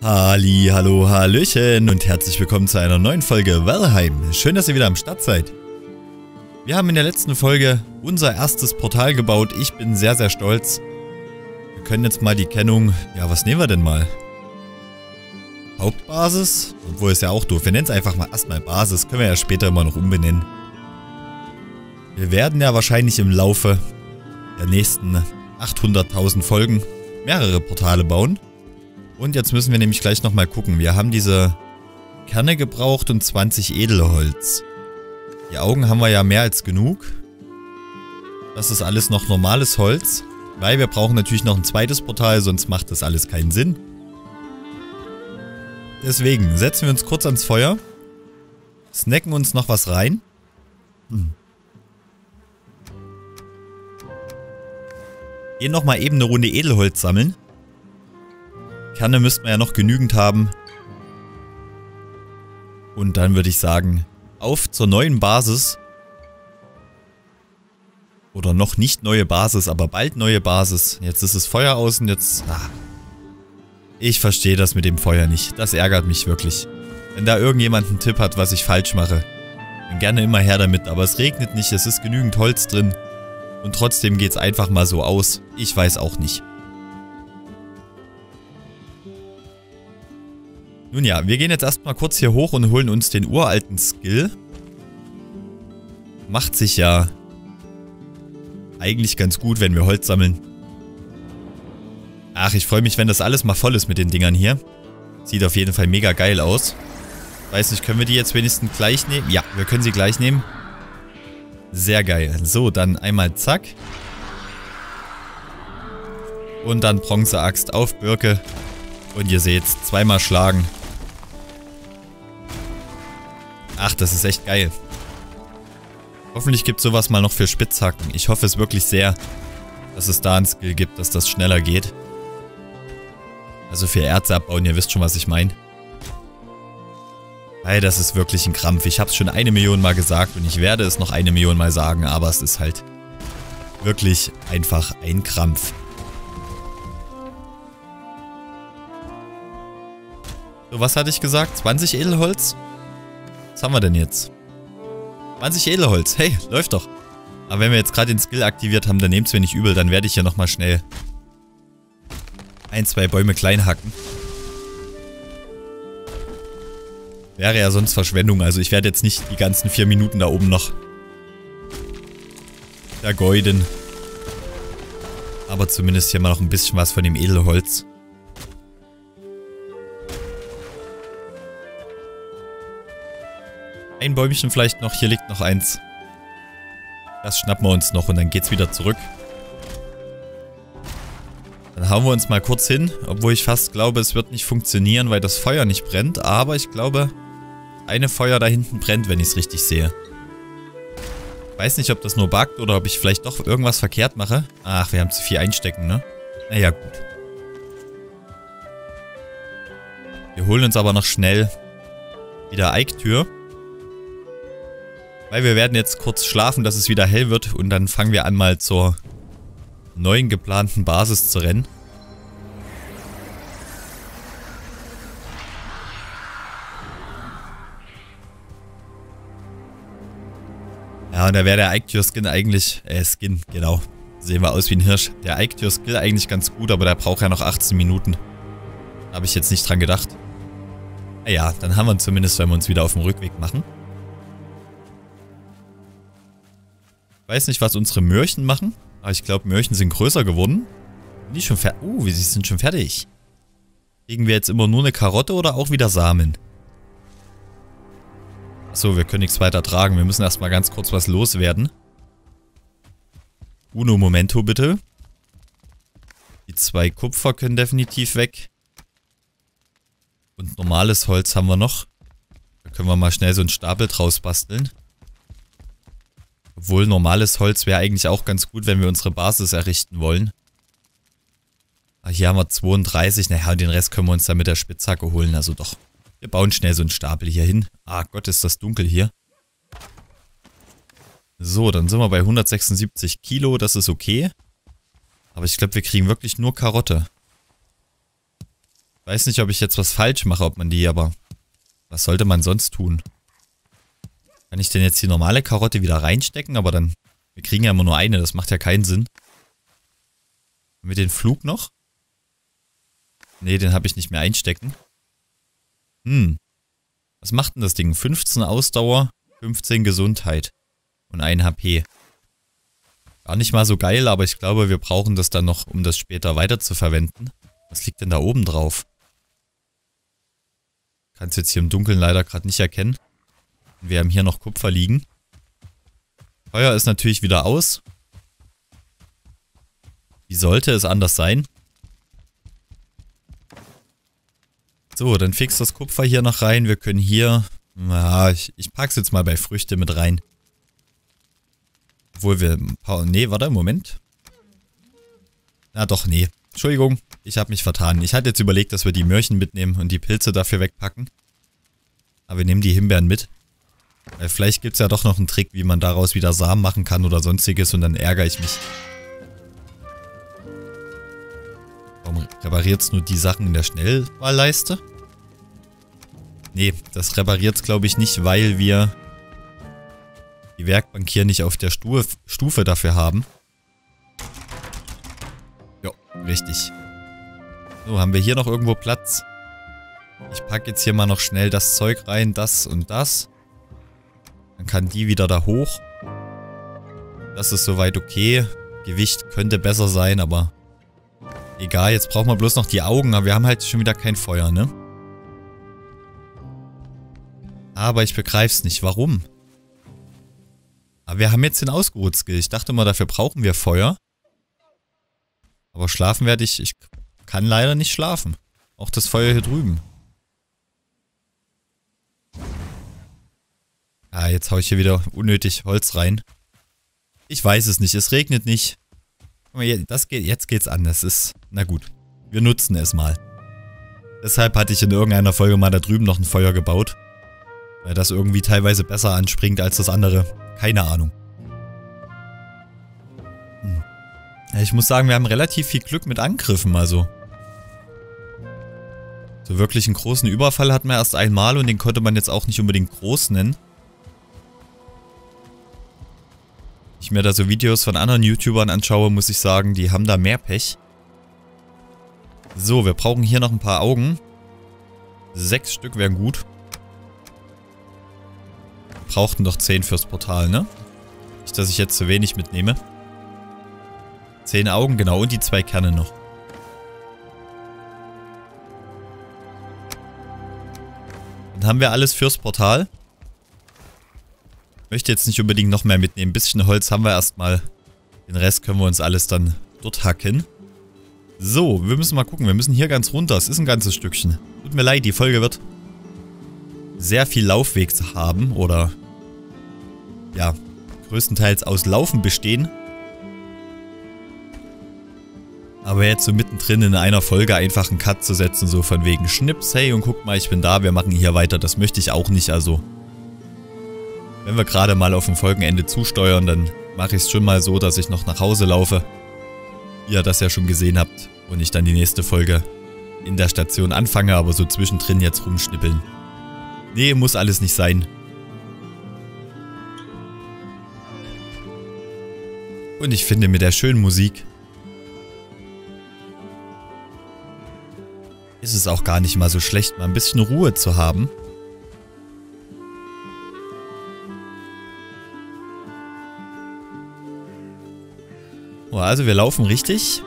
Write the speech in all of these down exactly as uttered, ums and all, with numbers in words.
Halli, hallo, hallöchen und herzlich willkommen zu einer neuen Folge Valheim. Schön, dass ihr wieder am Start seid. Wir haben in der letzten Folge unser erstes Portal gebaut. Ich bin sehr, sehr stolz. Wir können jetzt mal die Kennung... Ja, was nehmen wir denn mal? Hauptbasis? Obwohl, ist ja auch doof. Wir nennen es einfach mal erstmal Basis. Können wir ja später immer noch umbenennen. Wir werden ja wahrscheinlich im Laufe der nächsten achthunderttausend Folgen mehrere Portale bauen. Und jetzt müssen wir nämlich gleich nochmal gucken. Wir haben diese Kerne gebraucht und zwanzig Edelholz. Die Augen haben wir ja mehr als genug. Das ist alles noch normales Holz. Weil wir brauchen natürlich noch ein zweites Portal, sonst macht das alles keinen Sinn. Deswegen setzen wir uns kurz ans Feuer. Snacken uns noch was rein. Hm. Gehen nochmal eben eine Runde Edelholz sammeln. Kerne müssten wir ja noch genügend haben. Und dann würde ich sagen, auf zur neuen Basis. Oder noch nicht neue Basis, aber bald neue Basis. Jetzt ist das Feuer aus und jetzt... Ah. Ich verstehe das mit dem Feuer nicht. Das ärgert mich wirklich. Wenn da irgendjemand einen Tipp hat, was ich falsch mache, dann gerne immer her damit. Aber es regnet nicht, es ist genügend Holz drin. Und trotzdem geht es einfach mal so aus. Ich weiß auch nicht. Nun ja, wir gehen jetzt erstmal kurz hier hoch und holen uns den uralten Skill. Macht sich ja eigentlich ganz gut, wenn wir Holz sammeln. Ach, ich freue mich, wenn das alles mal voll ist mit den Dingern hier. Sieht auf jeden Fall mega geil aus. Weiß nicht, können wir die jetzt wenigstens gleich nehmen? Ja, wir können sie gleich nehmen. Sehr geil. So, dann einmal zack. Und dann Bronzeaxt auf Birke. Und ihr seht's, zweimal schlagen. Ach, das ist echt geil. Hoffentlich gibt es sowas mal noch für Spitzhacken. Ich hoffe es wirklich sehr, dass es da einen Skill gibt, dass das schneller geht. Also für Erze abbauen, ihr wisst schon, was ich meine. Weil das ist wirklich ein Krampf. Ich habe es schon eine Million Mal gesagt und ich werde es noch eine Million Mal sagen, aber es ist halt wirklich einfach ein Krampf. So, was hatte ich gesagt? zwanzig Edelholz? Was haben wir denn jetzt? zwanzig Edelholz. Hey, läuft doch. Aber wenn wir jetzt gerade den Skill aktiviert haben, dann nehmt es mir nicht übel. Dann werde ich hier nochmal schnell ein, zwei Bäume klein hacken. Wäre ja sonst Verschwendung. Also ich werde jetzt nicht die ganzen vier Minuten da oben noch vergeuden. Aber zumindest hier mal noch ein bisschen was von dem Edelholz. Ein Bäumchen vielleicht noch. Hier liegt noch eins. Das schnappen wir uns noch und dann geht's wieder zurück. Dann hauen wir uns mal kurz hin. Obwohl ich fast glaube, es wird nicht funktionieren, weil das Feuer nicht brennt. Aber ich glaube, eine Feuer da hinten brennt, wenn ich es richtig sehe. Ich weiß nicht, ob das nur buggt oder ob ich vielleicht doch irgendwas verkehrt mache. Ach, wir haben zu viel einstecken, ne? Naja, gut. Wir holen uns aber noch schnell wieder Eiktür. Weil wir werden jetzt kurz schlafen, dass es wieder hell wird und dann fangen wir an mal zur neuen geplanten Basis zu rennen. Ja, und da wäre der Eiktür-Skin eigentlich, äh, Skin, genau, sehen wir aus wie ein Hirsch. Der Eiktür-Skill eigentlich ganz gut, aber der braucht ja noch achtzehn Minuten. Da habe ich jetzt nicht dran gedacht. Naja, dann haben wir ihn zumindest, wenn wir uns wieder auf den Rückweg machen. Ich weiß nicht, was unsere Möhrchen machen, aber ich glaube, Möhrchen sind größer geworden. Sind die schon fertig? Uh, sie sind schon fertig. Kriegen wir jetzt immer nur eine Karotte oder auch wieder Samen? Achso, wir können nichts weiter tragen. Wir müssen erstmal ganz kurz was loswerden. Uno Momento bitte. Die zwei Kupfer können definitiv weg. Und normales Holz haben wir noch. Da können wir mal schnell so einen Stapel draus basteln. Obwohl, normales Holz wäre eigentlich auch ganz gut, wenn wir unsere Basis errichten wollen. Ah, hier haben wir zweiunddreißig. Naja, den Rest können wir uns dann mit der Spitzhacke holen. Also doch. Wir bauen schnell so einen Stapel hier hin. Ah Gott, ist das dunkel hier. So, dann sind wir bei hundertsechsundsiebzig Kilo. Das ist okay. Aber ich glaube, wir kriegen wirklich nur Karotte. weiß nicht, ob ich jetzt was falsch mache, ob man die, aber was sollte man sonst tun? Kann ich denn jetzt die normale Karotte wieder reinstecken? Aber dann, wir kriegen ja immer nur eine, das macht ja keinen Sinn. Haben wir den Flug noch? Ne, den habe ich nicht mehr einstecken. Hm. Was macht denn das Ding? fünfzehn Ausdauer, fünfzehn Gesundheit und ein H P. Gar nicht mal so geil, aber ich glaube, wir brauchen das dann noch, um das später weiter zu verwenden. Was liegt denn da oben drauf? Kann es jetzt hier im Dunkeln leider gerade nicht erkennen. Wir haben hier noch Kupfer liegen. Feuer ist natürlich wieder aus. Wie sollte es anders sein? So, dann fix das Kupfer hier noch rein. Wir können hier... Na, ich, ich pack's jetzt mal bei Früchte mit rein. Obwohl wir... ein paar, nee, warte, Moment. Na doch, nee. Entschuldigung, ich habe mich vertan. Ich hatte jetzt überlegt, dass wir die Möhrchen mitnehmen und die Pilze dafür wegpacken. Aber wir nehmen die Himbeeren mit. Weil vielleicht gibt es ja doch noch einen Trick, wie man daraus wieder Samen machen kann oder sonstiges und dann ärgere ich mich. Warum repariert es nur die Sachen in der Schnellwahlleiste? Nee, das repariert es glaube ich nicht, weil wir die Werkbank hier nicht auf der Stu- Stufe dafür haben. Jo, richtig. So, haben wir hier noch irgendwo Platz? Ich packe jetzt hier mal noch schnell das Zeug rein, das und das. Dann kann die wieder da hoch. Das ist soweit okay. Gewicht könnte besser sein, aber egal. Jetzt brauchen wir bloß noch die Augen, aber wir haben halt schon wieder kein Feuer, ne? Aber ich begreife es nicht. Warum? Aber wir haben jetzt den Ausgeruht-Skill. Ich dachte mal, dafür brauchen wir Feuer. Aber schlafen werde ich... Ich kann leider nicht schlafen. Auch das Feuer hier drüben. Ah, jetzt haue ich hier wieder unnötig Holz rein. Ich weiß es nicht. Es regnet nicht. Das geht, jetzt geht's an. Das ist... Na gut. Wir nutzen es mal. Deshalb hatte ich in irgendeiner Folge mal da drüben noch ein Feuer gebaut. Weil das irgendwie teilweise besser anspringt als das andere. Keine Ahnung. Hm. Ja, ich muss sagen, wir haben relativ viel Glück mit Angriffen, also. So wirklich einen großen Überfall hatten wir erst einmal und den konnte man jetzt auch nicht unbedingt groß nennen. Ich mir da so Videos von anderen YouTubern anschaue, muss ich sagen, die haben da mehr Pech. So, wir brauchen hier noch ein paar Augen. Sechs Stück wären gut. Wir brauchten doch zehn fürs Portal, ne? Nicht, dass ich jetzt zu wenig mitnehme. Zehn Augen, genau, und die zwei Kerne noch. Dann haben wir alles fürs Portal. Möchte jetzt nicht unbedingt noch mehr mitnehmen. Ein bisschen Holz haben wir erstmal. Den Rest können wir uns alles dann dort hacken. So, wir müssen mal gucken. Wir müssen hier ganz runter. Es ist ein ganzes Stückchen. Tut mir leid, die Folge wird sehr viel Laufweg haben. Oder ja, größtenteils aus Laufen bestehen. Aber jetzt so mittendrin in einer Folge einfach einen Cut zu setzen, so von wegen Schnips, hey und guck mal, ich bin da, wir machen hier weiter. Das möchte ich auch nicht, also... Wenn wir gerade mal auf dem Folgenende zusteuern, dann mache ich es schon mal so, dass ich noch nach Hause laufe. Ihr das ja schon gesehen habt und ich dann die nächste Folge in der Station anfange, aber so zwischendrin jetzt rumschnippeln. Nee, muss alles nicht sein. Und ich finde mit der schönen Musik ist es auch gar nicht mal so schlecht, mal ein bisschen Ruhe zu haben. Oh, also wir laufen richtig.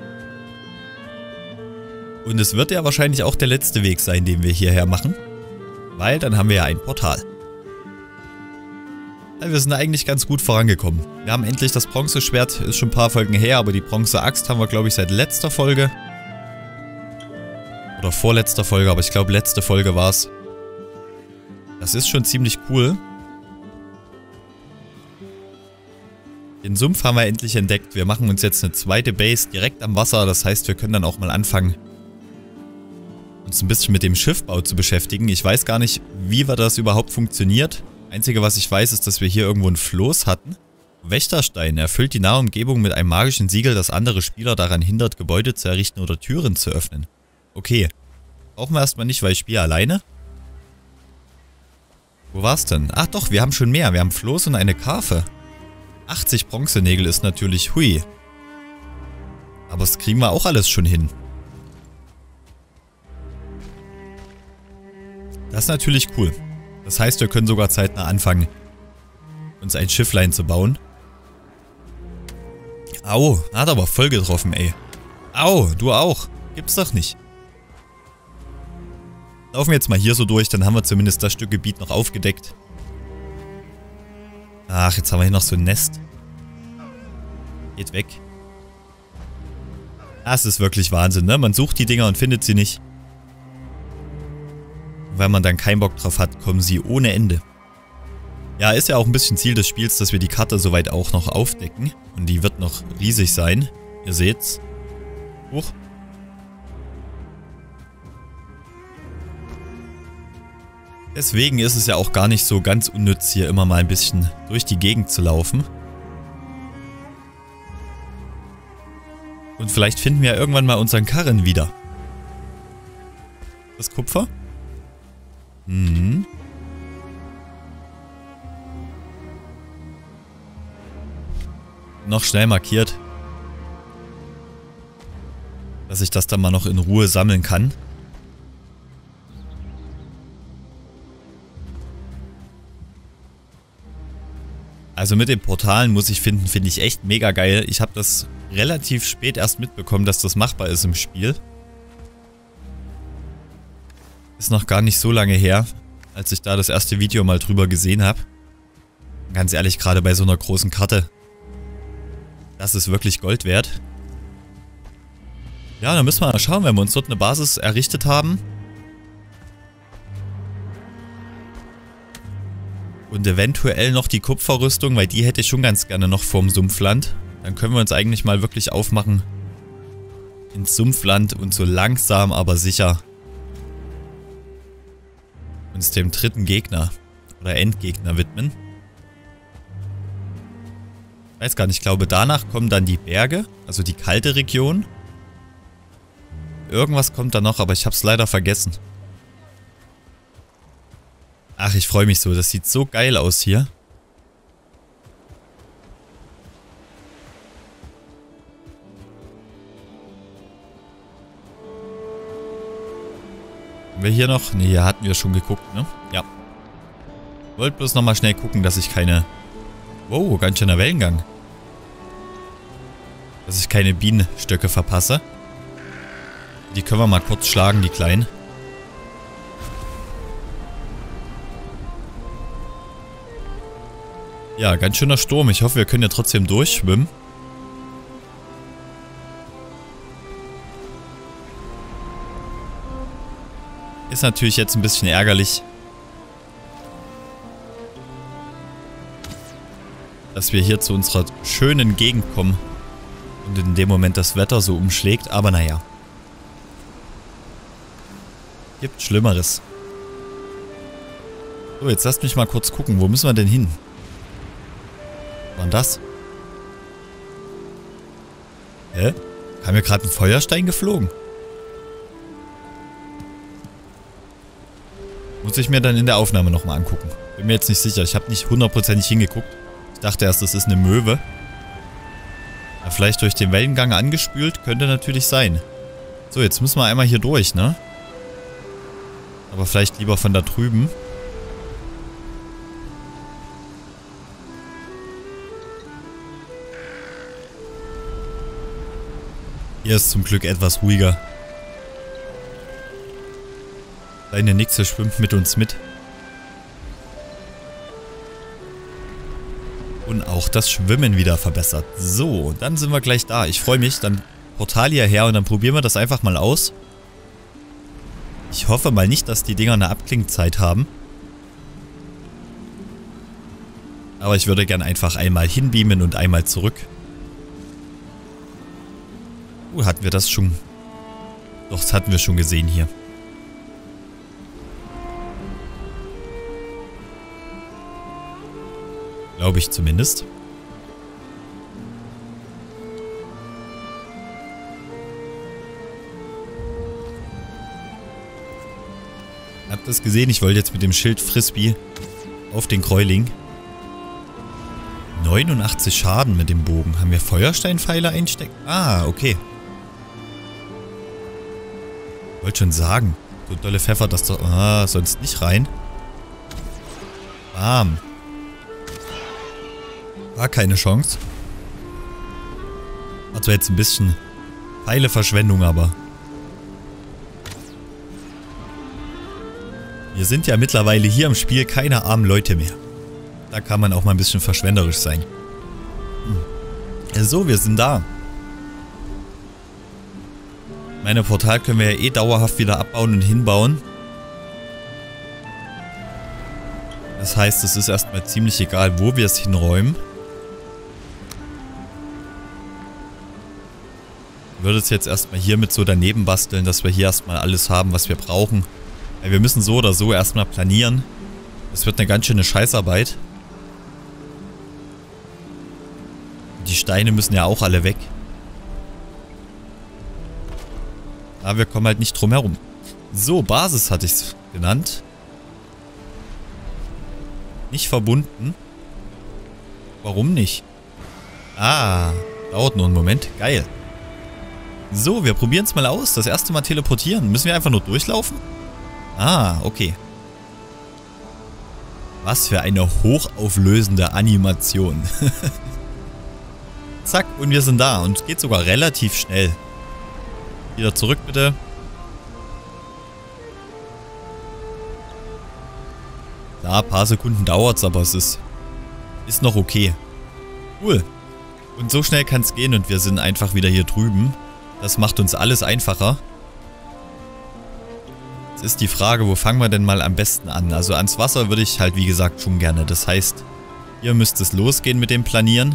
Und es wird ja wahrscheinlich auch der letzte Weg sein, den wir hierher machen. Weil dann haben wir ja ein Portal. Ja, wir sind eigentlich ganz gut vorangekommen. Wir haben endlich das Bronzeschwert, ist schon ein paar Folgen her, aber die Bronzeaxt haben wir, glaube ich, seit letzter Folge. Oder vorletzter Folge, aber ich glaube, letzte Folge war es. Das ist schon ziemlich cool. Den Sumpf haben wir endlich entdeckt. Wir machen uns jetzt eine zweite Base direkt am Wasser. Das heißt, wir können dann auch mal anfangen, uns ein bisschen mit dem Schiffbau zu beschäftigen. Ich weiß gar nicht, wie wir das überhaupt funktioniert. Einzige, was ich weiß, ist, dass wir hier irgendwo ein Floß hatten. Wächterstein erfüllt die nahe Umgebung mit einem magischen Siegel, das andere Spieler daran hindert, Gebäude zu errichten oder Türen zu öffnen. Okay. Brauchen wir erstmal nicht, weil ich spiele alleine. Wo war's denn? Ach doch, wir haben schon mehr. Wir haben Floß und eine Karpfe. achtzig Bronzenägel ist natürlich hui. Aber das kriegen wir auch alles schon hin. Das ist natürlich cool. Das heißt, wir können sogar zeitnah anfangen, uns ein Schifflein zu bauen. Au, hat aber voll getroffen, ey. Au, du auch. Gibt's doch nicht. Laufen wir jetzt mal hier so durch, dann haben wir zumindest das Stück Gebiet noch aufgedeckt. Ach, jetzt haben wir hier noch so ein Nest. Geht weg. Das ist wirklich Wahnsinn, ne? Man sucht die Dinger und findet sie nicht. Und wenn man dann keinen Bock drauf hat, kommen sie ohne Ende. Ja, ist ja auch ein bisschen Ziel des Spiels, dass wir die Karte soweit auch noch aufdecken. Und die wird noch riesig sein. Ihr seht's. Huch. Deswegen ist es ja auch gar nicht so ganz unnütz, hier immer mal ein bisschen durch die Gegend zu laufen. Und vielleicht finden wir ja irgendwann mal unseren Karren wieder. Das Kupfer? Mhm. Noch schnell markiert. Dass ich das dann mal noch in Ruhe sammeln kann. Also mit den Portalen muss ich finden, finde ich echt mega geil. Ich habe das relativ spät erst mitbekommen, dass das machbar ist im Spiel. Ist noch gar nicht so lange her, als ich da das erste Video mal drüber gesehen habe. Ganz ehrlich, gerade bei so einer großen Karte. Das ist wirklich Gold wert. Ja, dann müssen wir mal schauen, wenn wir uns dort eine Basis errichtet haben. Und eventuell noch die Kupferrüstung, weil die hätte ich schon ganz gerne noch vorm Sumpfland. Dann können wir uns eigentlich mal wirklich aufmachen ins Sumpfland und so langsam, aber sicher uns dem dritten Gegner oder Endgegner widmen. Ich weiß gar nicht, ich glaube danach kommen dann die Berge, also die kalte Region. Irgendwas kommt da noch, aber ich habe es leider vergessen. Ach, ich freue mich so. Das sieht so geil aus hier. Haben wir hier noch? Ne, hier hatten wir schon geguckt, ne? Ja. Wollte bloß nochmal schnell gucken, dass ich keine... Wow, ganz schöner Wellengang. Dass ich keine Bienenstöcke verpasse. Die können wir mal kurz schlagen, die kleinen. Ja, ganz schöner Sturm. Ich hoffe, wir können ja trotzdem durchschwimmen. Ist natürlich jetzt ein bisschen ärgerlich, dass wir hier zu unserer schönen Gegend kommen und in dem Moment das Wetter so umschlägt. Aber naja. Gibt Schlimmeres. So, jetzt lasst mich mal kurz gucken. Wo müssen wir denn hin? Was war denn das? Hä? Kam mir gerade ein Feuerstein geflogen? Muss ich mir dann in der Aufnahme nochmal angucken. Bin mir jetzt nicht sicher. Ich habe nicht hundertprozentig hingeguckt. Ich dachte erst, das ist eine Möwe. Ja, vielleicht durch den Wellengang angespült. Könnte natürlich sein. So, jetzt müssen wir einmal hier durch, ne? Aber vielleicht lieber von da drüben. Hier ist zum Glück etwas ruhiger. Deine Nixe schwimmt mit uns mit. Und auch das Schwimmen wieder verbessert. So, dann sind wir gleich da. Ich freue mich. Dann Portal hierher und dann probieren wir das einfach mal aus. Ich hoffe mal nicht, dass die Dinger eine Abklingzeit haben. Aber ich würde gern einfach einmal hinbeamen und einmal zurück. Uh, hatten wir das schon? Doch, das hatten wir schon gesehen hier. Glaube ich zumindest. Habt ihr das gesehen? Ich wollte jetzt mit dem Schild Frisbee auf den Gräuling. neunundachtzig Schaden mit dem Bogen. Haben wir Feuersteinpfeile einsteckt? Ah, okay. Wollte schon sagen. So dolle Pfeffer, das doch... Ah, sonst nicht rein. Bam. War keine Chance. War zwar jetzt ein bisschen Pfeileverschwendung, aber... Wir sind ja mittlerweile hier im Spiel keine armen Leute mehr. Da kann man auch mal ein bisschen verschwenderisch sein. So, wir sind da. Meine Portal können wir ja eh dauerhaft wieder abbauen und hinbauen. Das heißt, es ist erstmal ziemlich egal, wo wir es hinräumen. Ich würde es jetzt erstmal hier mit so daneben basteln, dass wir hier erstmal alles haben, was wir brauchen. Weil wir müssen so oder so erstmal planieren. Das wird eine ganz schöne Scheißarbeit. Die Steine müssen ja auch alle weg. Aber wir kommen halt nicht drum herum. So, Basis hatte ich es genannt. Nicht verbunden. Warum nicht? Ah, dauert nur einen Moment. Geil. So, wir probieren es mal aus. Das erste Mal teleportieren. Müssen wir einfach nur durchlaufen? Ah, okay. Was für eine hochauflösende Animation. Zack, und wir sind da. Und es geht sogar relativ schnell. Wieder zurück, bitte. Ja, ein paar Sekunden dauert es, aber es ist, ist noch okay. Cool. Und so schnell kann es gehen und wir sind einfach wieder hier drüben. Das macht uns alles einfacher. Jetzt ist die Frage, wo fangen wir denn mal am besten an? Also ans Wasser würde ich halt wie gesagt schon gerne. Das heißt, hier müsste es losgehen mit dem Planieren.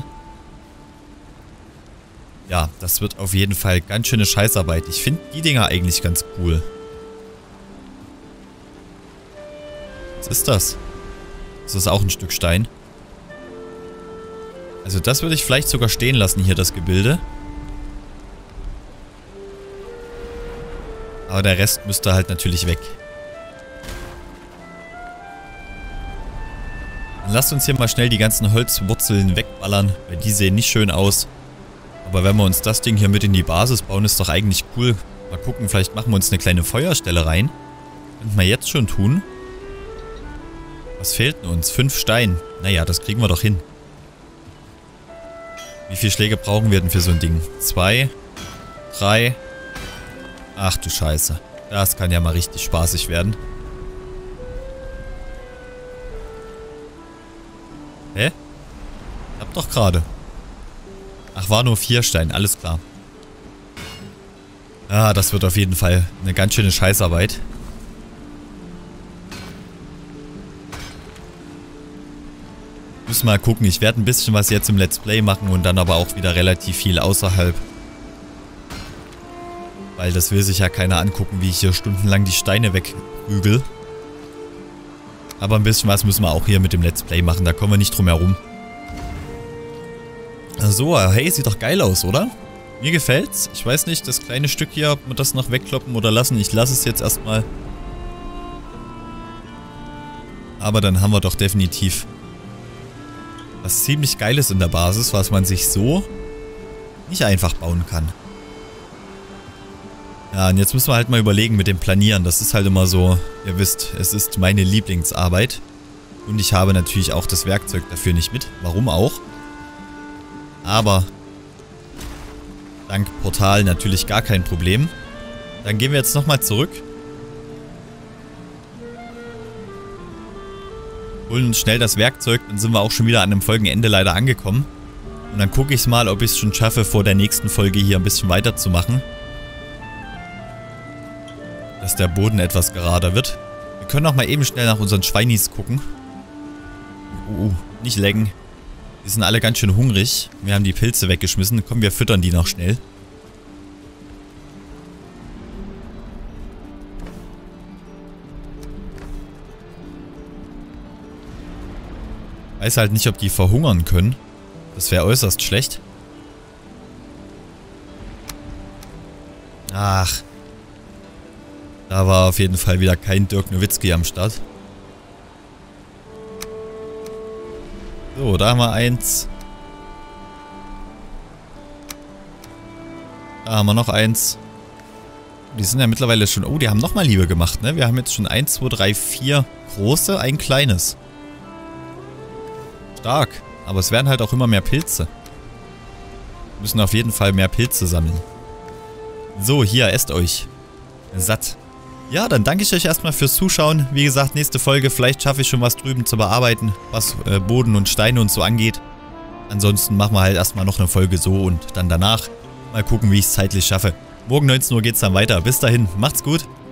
Ja, das wird auf jeden Fall ganz schöne Scheißarbeit. Ich finde die Dinger eigentlich ganz cool. Was ist das? Ist das auch ein Stück Stein? Also das würde ich vielleicht sogar stehen lassen hier, das Gebilde. Aber der Rest müsste halt natürlich weg. Dann lasst uns hier mal schnell die ganzen Holzwurzeln wegballern, weil die sehen nicht schön aus. Aber wenn wir uns das Ding hier mit in die Basis bauen, ist doch eigentlich cool. Mal gucken, vielleicht machen wir uns eine kleine Feuerstelle rein. Könnten wir jetzt schon tun. Was fehlt denn uns? Fünf Stein. Naja, das kriegen wir doch hin. Wie viele Schläge brauchen wir denn für so ein Ding? Zwei. Drei. Ach du Scheiße. Das kann ja mal richtig spaßig werden. Hä? Hab doch gerade. Ach, war nur vier Stein. Alles klar. Ah, das wird auf jeden Fall eine ganz schöne Scheißarbeit. Müssen mal gucken. Ich werde ein bisschen was jetzt im Let's Play machen und dann aber auch wieder relativ viel außerhalb. Weil das will sich ja keiner angucken, wie ich hier stundenlang die Steine wegprügel. Aber ein bisschen was müssen wir auch hier mit dem Let's Play machen. Da kommen wir nicht drum herum. So, hey, sieht doch geil aus, oder? Mir gefällt's. Ich weiß nicht, das kleine Stück hier, ob wir das noch wegkloppen oder lassen. Ich lasse es jetzt erstmal. Aber dann haben wir doch definitiv was ziemlich Geiles in der Basis, was man sich so nicht einfach bauen kann. Ja, und jetzt müssen wir halt mal überlegen mit dem Planieren. Das ist halt immer so, ihr wisst, es ist meine Lieblingsarbeit. Und ich habe natürlich auch das Werkzeug dafür nicht mit. Warum auch? Aber dank Portal natürlich gar kein Problem. Dann gehen wir jetzt nochmal zurück. Holen uns schnell das Werkzeug, dann sind wir auch schon wieder an dem Folgenende leider angekommen. Und dann gucke ich mal, ob ich es schon schaffe, vor der nächsten Folge hier ein bisschen weiterzumachen. Dass der Boden etwas gerader wird. Wir können auch mal eben schnell nach unseren Schweinis gucken. Uh, uh, nicht lecken. Die sind alle ganz schön hungrig. Wir haben die Pilze weggeschmissen. Komm, wir füttern die noch schnell. Weiß halt nicht, ob die verhungern können. Das wäre äußerst schlecht. Ach. Da war auf jeden Fall wieder kein Dirk Nowitzki am Start. So, da haben wir eins. Da haben wir noch eins. Die sind ja mittlerweile schon... Oh, die haben nochmal Liebe gemacht, ne? Wir haben jetzt schon eins, zwei, drei, vier große, ein kleines. Stark. Aber es werden halt auch immer mehr Pilze. Wir müssen auf jeden Fall mehr Pilze sammeln. So, hier, esst euch. Satt. Ja, dann danke ich euch erstmal fürs Zuschauen. Wie gesagt, nächste Folge, vielleicht schaffe ich schon was drüben zu bearbeiten, was äh, Boden und Steine und so angeht. Ansonsten machen wir halt erstmal noch eine Folge so und dann danach mal gucken, wie ich es zeitlich schaffe. Morgen neunzehn Uhr geht's dann weiter. Bis dahin, macht's gut.